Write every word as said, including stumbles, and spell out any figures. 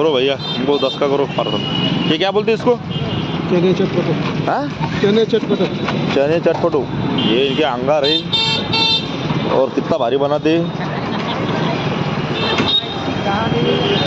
करो भैया, हमको दस का करो पार्सल। ये क्या बोलते हैं इसको? चने चटपटो। हाँ, चने चटपटो। चने चटपटो। ये इनके अंगार है और कितना भारी बनाते हैं।